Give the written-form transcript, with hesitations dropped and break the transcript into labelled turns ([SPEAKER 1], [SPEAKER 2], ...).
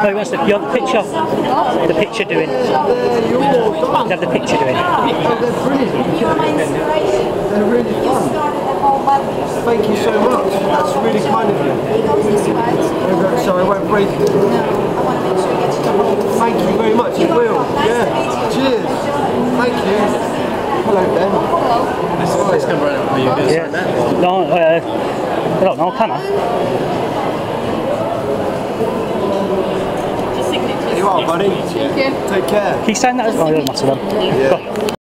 [SPEAKER 1] Oh, he wants the, you want the picture? The picture doing. Have the picture doing.
[SPEAKER 2] Oh, they're brilliant.
[SPEAKER 3] You're my inspiration.
[SPEAKER 2] They're really
[SPEAKER 3] You
[SPEAKER 2] fun.
[SPEAKER 3] started the whole web.
[SPEAKER 2] Thank you so much. That's really kind of you.
[SPEAKER 3] It goes this way.
[SPEAKER 2] So I won't break it.
[SPEAKER 3] No, I want to make sure you get to the whole.
[SPEAKER 2] Thank you very much. It will. Yeah. Cheers. Thank you. Hello, Ben.
[SPEAKER 3] Hello.
[SPEAKER 4] Let's come right up. Are you going to sign that?
[SPEAKER 1] No, I don't know, can I?
[SPEAKER 2] Here you are, buddy.
[SPEAKER 3] Thank you.
[SPEAKER 2] Take care.
[SPEAKER 1] Can you sign that as well? Oh, it doesn't matter then.
[SPEAKER 2] Yeah.